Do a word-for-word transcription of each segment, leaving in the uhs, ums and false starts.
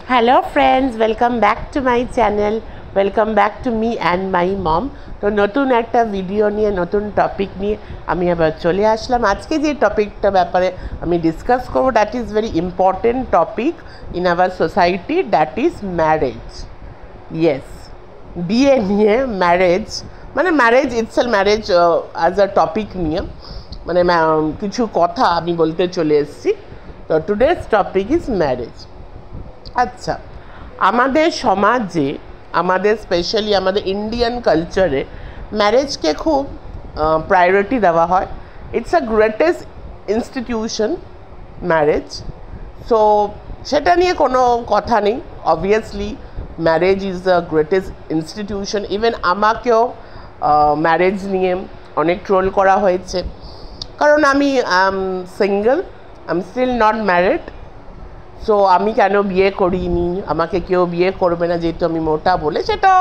Hello friends, welcome back to my channel. Welcome back to me and my mom. তো নতুন একটা video নিয়ে নতুন টপিক নিয়ে আমি আবার চলে আসলাম। আজকে যে টপিকটা ব্যাপারে আমি ডিসকাস করব, that is very important topic in our society, that is marriage. Yes, বিয়ে নিয়ে ম্যারেজ, মানে marriage itself marriage as a topic নিয়ে মানে কিছু কথা আমি বলতে চলে এসেছি। তো টুডেজ টপিক ইজ ম্যারেজ। আচ্ছা, আমাদের সমাজে, আমাদের স্পেশালি আমাদের ইন্ডিয়ান কালচারে ম্যারেজকে খুব প্রায়োরিটি দেওয়া হয়। It's a greatest institution marriage. So সেটা নিয়ে কোনো কথা নেই। Obviously marriage is the greatest institution. Even আমাকেও ম্যারেজ নিয়ে অনেক ট্রোল করা হয়েছে, কারণ আমি I am single, I am still not married. So আমি কেন বিয়ে করিনি, আমাকে কেউ বিয়ে করবে না যেহেতু আমি মোটা বলে, সেটা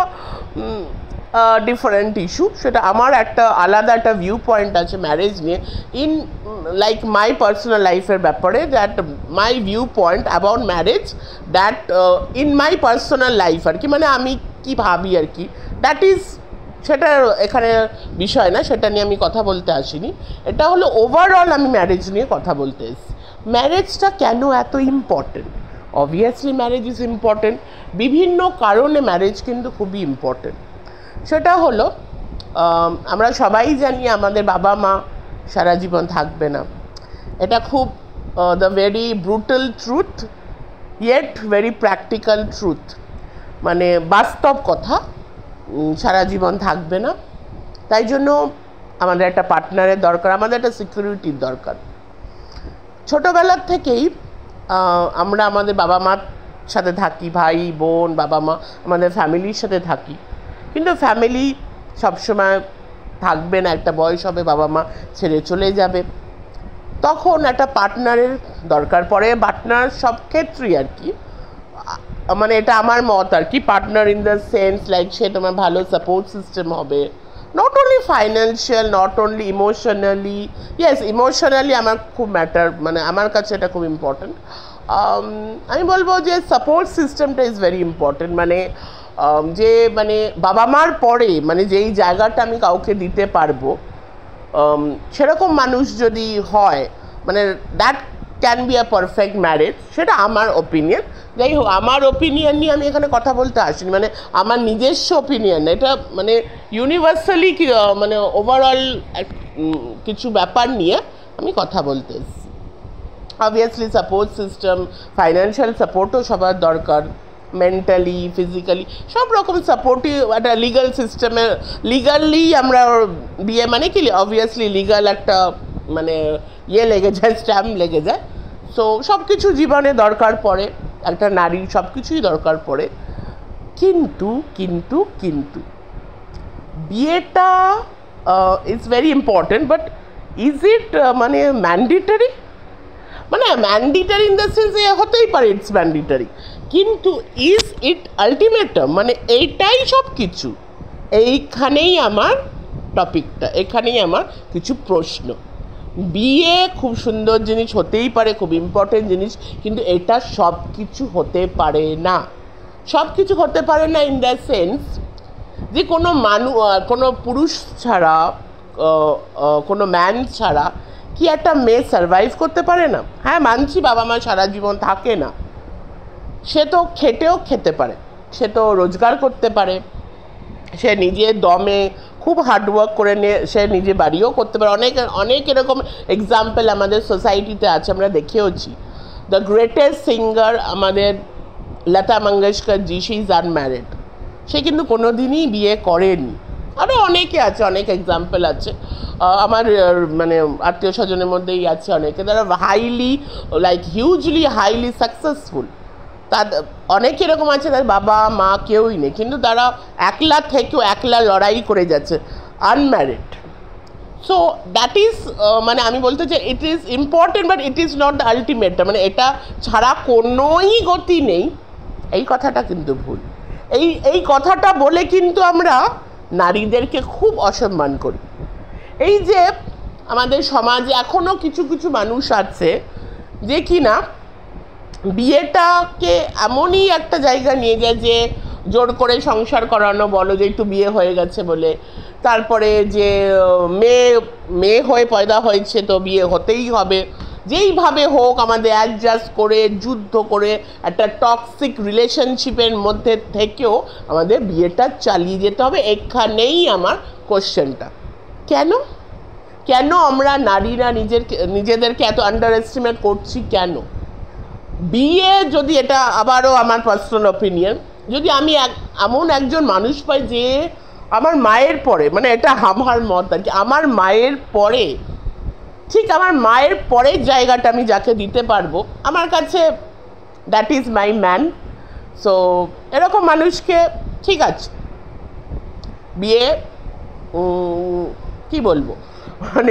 ডিফারেন্ট ইস্যু। সেটা আমার একটা আলাদা একটা ভিউ পয়েন্ট আছে ম্যারেজ নিয়ে, ইন লাইক মাই পার্সোনাল লাইফের ব্যাপারে, that my view point about marriage, that in my personal life আর কি, মানে আমি কি ভাবি আর কি, দ্যাট ইজ, সেটা এখানে বিষয় না, সেটা নিয়ে আমি কথা বলতে আসিনি। এটা হলো ওভারঅল আমি ম্যারেজ নিয়ে কথা বলতে এসেছি। ম্যারেজটা কেন এত important? Obviously marriage is important, বিভিন্ন কারণে ম্যারেজ কিন্তু খুবই ইম্পর্টেন্ট। সেটা হলো আমরা সবাই জানি আমাদের বাবা মা সারা জীবন থাকবে না। এটা খুব the very brutal truth, yet very practical truth, মানে বাস্তব কথা, সারা জীবন থাকবে না। তাই জন্য আমাদের একটা পার্টনারের দরকার, আমাদের একটা সিকিউরিটির দরকার। ছোটোবেলার থেকেই আমরা আমাদের বাবা মার সাথে থাকি, ভাই বোন বাবা মা আমাদের ফ্যামিলির সাথে থাকি, কিন্তু ফ্যামিলি সবসময় থাকবে না, একটা বয়স হবে বাবা মা ছেড়ে চলে যাবে, তখন একটা পার্টনারের দরকার পড়ে। পার্টনার সব ক্ষেত্রেই আর কি, মানে এটা আমার মত আর কি, partner in the sense like সে তোমার ভালো সাপোর্ট সিস্টেম হবে, not only financial, not only emotionally. Yes, emotionally আমার খুব ম্যাটার, মানে আমার কাছে এটা খুব ইম্পর্টেন্ট। আমি বলবো যে সাপোর্ট সিস্টেমটা ইজ ভেরি ইম্পর্টেন্ট, মানে যে মানে বাবা মার পরে মানে যেই জায়গাটা আমি কাউকে দিতে পারবো, সেরকম মানুষ যদি হয়, মানে that can be a perfect marriage. সেটা আমার ওপিনিয়ন। যাই হোক, আমার ওপিনিয়ন নিয়ে আমি এখানে কথা বলতে আসিনি, মানে আমার নিজস্ব ওপিনিয়ন, এটা মানে ইউনিভার্সালি মানে ওভারঅল কিছু ব্যাপার নিয়ে আমি কথা বলতে এসেছি। অবভিয়াসলি সাপোর্ট সিস্টেম, ফাইন্যান্সিয়াল সাপোর্টও সবার দরকার, মেন্টালি ফিজিক্যালি সব রকম সাপোর্টই একটা লিগাল সিস্টেমে। লিগালি আমরা বিয়ে মানে কি, অবভিয়াসলি লিগাল একটা মানে ইয়ে লেগে যায়, স্ট্যাম্প লেগে যায়। সো সব কিছু জীবনে দরকার পড়ে, একটা নারীর সব কিছুই দরকার পড়ে। কিন্তু কিন্তু কিন্তু বিয়েটা is very important, but is it মানে ম্যান্ডেটরি? মানে ম্যান্ডেটরি ইন দ্য সেন্স এ হতেই পারে, ইটস ম্যান্ডেটরি, কিন্তু ইজ ইট আলটিমেটাম? মানে এইটাই সব কিছু? এইখানেই আমার টপিকটা, এখানেই আমার কিছু প্রশ্ন। বিয়ে খুব সুন্দর জিনিস হতেই পারে, খুব ইম্পর্টেন্ট জিনিস, কিন্তু এটা সব কিছু হতে পারে না। সব কিছু হতে পারে না ইন দ্য সেন্স যে কোনো মানুষ, কোনো পুরুষ ছাড়া, কোনো ম্যান ছাড়া কি একটা মেয়ে সারভাইভ করতে পারে না? হ্যাঁ, মানছি বাবা মা সারা জীবন থাকে না, সে তো খেটেও খেতে পারে, সে তো রোজগার করতে পারে, সে নিজের দমে খুব হার্ডওয়ার্ক করে নিয়ে সে নিজে বাড়িও করতে পারে। অনেক অনেক এরকম এক্সাম্পল আমাদের সোসাইটিতে আছে, আমরা দেখেওছি। দ্য গ্রেটেস্ট সিঙ্গার আমাদের Lata Mangeshkar ji, she is unmarried, সে কিন্তু কোনো দিনই বিয়ে করেনি। আরও অনেকে আছে, অনেক এক্সাম্পল আছে আমার মানে আত্মীয় স্বজনের মধ্যেই আছে অনেকে, তারা highly like hugely highly successful. তাদের অনেক এরকম আছে তার বাবা মা কেউই নেই, কিন্তু তারা একলা থেকেও একলা লড়াই করে যাচ্ছে, আনম্যারিড। সো দ্যাট ইজ মানে আমি বলতে চাই it is important, but it is not the ultimate, মানে এটা ছাড়া কোনোই গতি নেই, এই কথাটা কিন্তু ভুল। এই এই কথাটা বলে কিন্তু আমরা নারীদেরকে খুব অসম্মান করি। এই যে আমাদের সমাজে এখনও কিছু কিছু মানুষ আছে যে কি না বিয়েটাকে এমনই একটা জায়গা নিয়ে যায় যে জোর করে সংসার করানো, বলো যে একটু বিয়ে হয়ে গেছে বলে, তারপরে যে মেয়ে মেয়ে হয়ে পয়দা হয়েছে তো বিয়ে হতেই হবে, যেইভাবে হোক আমাদের অ্যাডজাস্ট করে যুদ্ধ করে একটা টক্সিক রিলেশনশিপের মধ্যে থেকেও আমাদের বিয়েটা চালিয়ে যেতে হবে। এখানেই আমার কোশ্চেনটা, কেন কেন আমরা নারীরা নিজের নিজেদেরকে এত আন্ডার এস্টিমেট করছি? কেন বিয়ে যদি, এটা আবারও আমার পার্সোনাল অপিনিয়ন, যদি আমি এক এমন একজন মানুষ পাই যে আমার মায়ের পরে, মানে এটা আমার মত আর কি, আমার মায়ের পরে, ঠিক আমার মায়ের পরের জায়গাটা আমি যাকে দিতে পারবো, আমার কাছে that is my man. So এরকম মানুষকে, ঠিক আছে, বিয়ে কি বলবো, মানে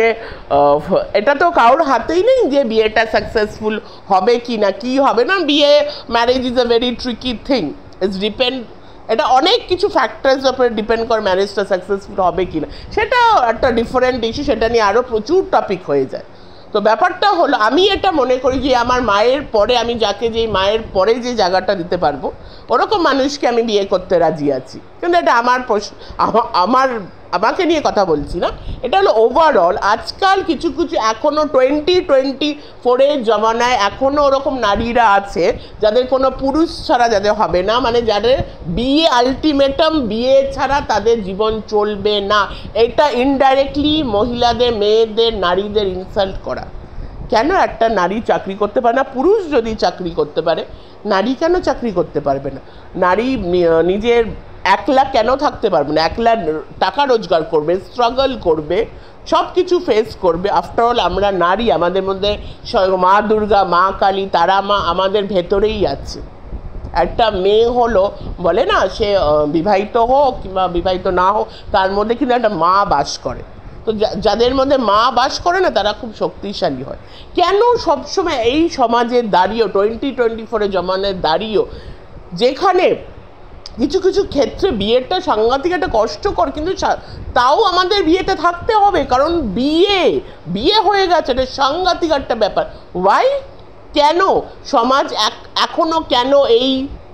এটা তো কারোর হাতেই নেই যে বিয়েটা সাকসেসফুল হবে কি না, কি হবে না। বিয়ে, marriage is a very tricky thing, it's depend, এটা অনেক কিছু ফ্যাক্টরস উপরে ডিপেন্ড করে ম্যারেজটা সাকসেসফুল হবে কি না, সেটা একটা ডিফারেন্ট ইস্যু, সেটা নিয়ে আরও প্রচুর টপিক হয়ে যায়। তো ব্যাপারটা হলো, আমি এটা মনে করি যে আমার মায়ের পরে, আমি যাকে যে মায়ের পরে যে জায়গাটা দিতে পারবো, ওরকম মানুষকে আমি বিয়ে করতে রাজি আছি। কিন্তু এটা আমার আমার আমাকে নিয়ে কথা বলছি না, এটা হলো ওভারঅল। আজকাল কিছু কিছু এখনও টোয়েন্টি টোয়েন্টি ফোরের জমানায় এখনও ওরকম নারীরা আছে যাদের কোনো পুরুষ ছাড়া যাদের হবে না, মানে যাদের বিয়ে আলটিমেটাম, বিয়ে ছাড়া তাদের জীবন চলবে না। এটা ইনডাইরেক্টলি মহিলাদের, মেয়েদের, নারীদের ইনসাল্ট করা। কেন একটা নারী চাকরি করতে পারে না? পুরুষ যদি চাকরি করতে পারে, নারী কেন চাকরি করতে পারবে না? নারী নিজের একলা কেন থাকতে পারবে না? একলা টাকা রোজগার করবে, স্ট্রাগল করবে, সব কিছু ফেস করবে। আফটারঅল আমরা নারী, আমাদের মধ্যে মা দুর্গা, মা কালী, তারা মা আমাদের ভেতরেই আছে। একটা মেয়ে হলো, বলে না, সে বিবাহিত হোক কিংবা বিবাহিত না হোক, তার মধ্যে কিন্তু একটা মা বাস করে। তো যাদের মধ্যে মা বাস করে না, তারা খুব শক্তিশালী হয়। কেন সবসময় এই সমাজে দাঁড়িয়েও, টোয়েন্টি টোয়েন্টি ফোরে জমানায় দাঁড়িয়েও, যেখানে কিছু কিছু ক্ষেত্রে বিয়েটা সাংঘাতিক একটা কষ্টকর, কিন্তু তাও আমাদের বিয়েটা থাকতে হবে, কারণ বিয়ে বিয়ে হয়ে গেছে, এটা সাংঘাতিক একটা ব্যাপার। ওয়াই? কেন সমাজ এখনও কেন এই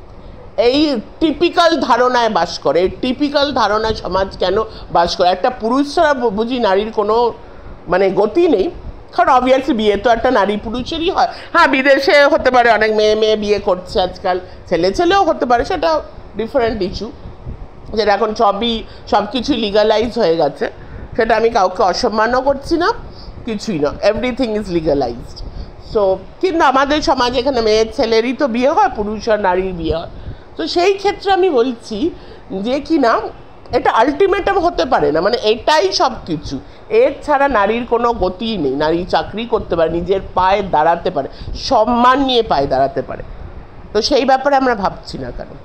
এই টিপিক্যাল ধারণায় বাস করে? এই টিপিক্যাল ধারণায় সমাজ কেন বাস করে? একটা পুরুষ ছাড়া বুঝি নারীর কোনো মানে গতি নেই, কারণ অবভিয়াসলি বিয়ে তো একটা নারী পুরুষেরই হয়। হ্যাঁ, বিদেশে হতে পারে, অনেক মেয়ে মেয়ে বিয়ে করছে আজকাল, ছেলে ছেলেও হতে পারে, সেটা ডিফারেন্ট ইস্যু, যেটা এখন সবই সব কিছুই লিগালাইজ হয়ে গেছে। সেটা আমি কাউকে অসম্মানও করছি না, কিছুই না, এভরিথিং ইজ লিগালাইজড। সো কিন্তু আমাদের সমাজে এখানে মেয়ের ছেলেরই তো বিয়ে হয়, পুরুষ আর নারীর বিয়ে হয়। তো সেই ক্ষেত্রে আমি বলছি যে কি না, এটা আলটিমেটাম হতে পারে না, মানে এটাই সব কিছু, এর ছাড়া নারীর কোনো গতিই নেই। নারী চাকরি করতে পারে, নিজের পায়ে দাঁড়াতে পারে, সম্মান নিয়ে পায়ে দাঁড়াতে পারে। তো সেই ব্যাপারে আমরা ভাবছি না কেন?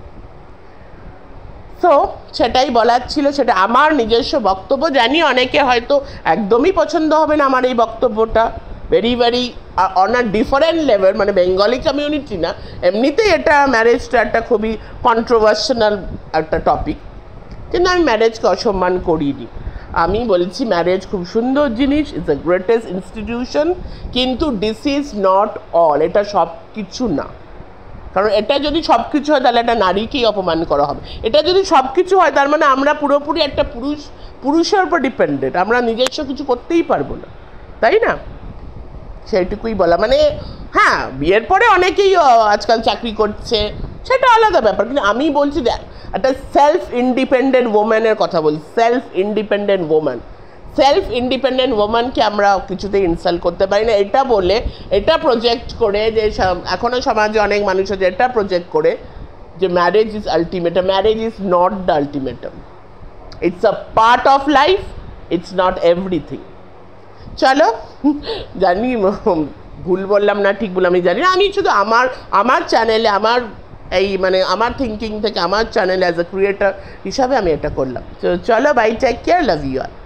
তো সেটাই বলার ছিল, সেটা আমার নিজস্ব বক্তব্য। জানি অনেকে হয়তো একদমই পছন্দ হবে না আমার এই বক্তব্যটা, very very on a different level, মানে বেঙ্গলি কমিউনিটি না, এমনিতেই এটা ম্যারেজটা একটা খুবই কন্ট্রোভার্সিয়াল একটা টপিক, কিন্তু আমি ম্যারেজকে অসম্মান করিনি। আমি বলছি ম্যারেজ খুব সুন্দর জিনিস, ইটস দ্য গ্রেটেস্ট ইনস্টিটিউশন, কিন্তু দিস ইজ নট অল, এটা সব কিছু না। কারণ এটা যদি সব কিছু হয় তাহলে একটা নারীকেই অপমান করা হবে। এটা যদি সব কিছু হয় তার মানে আমরা পুরোপুরি একটা পুরুষ পুরুষের উপর ডিপেন্ডেন্ট, আমরা নিজস্ব কিছু করতেই পারবো না, তাই না? সেইটুকুই বলা। মানে হ্যাঁ, বিয়ের পরে অনেকেই আজকাল চাকরি করছে, সেটা আলাদা ব্যাপার, কিন্তু আমি বলছি দেখ, একটা সেলফ ইন্ডিপেন্ডেন্ট ওম্যানের কথা বলছি, self independent woman. Self independent ওম্যানকে আমরা কিছুতেই ইনসাল্ট করতে পারি না। এটা বলে, এটা প্রজেক্ট করে যে এখনও সমাজে অনেক মানুষ আছে, এটা প্রজেক্ট করে যে marriage is ultimatum. Marriage is not the ultimatum, it's a part of life, it's not everything. চলো, জানি ভুল বললাম না ঠিক বললাম আমি জানি না, আমি শুধু আমার আমার চ্যানেলে, আমার এই মানে আমার থিঙ্কিং থেকে, আমার চ্যানেলে অ্যাজ এ ক্রিয়েটার হিসাবে আমি এটা করলাম। তো চলো, bye, take care, love you all.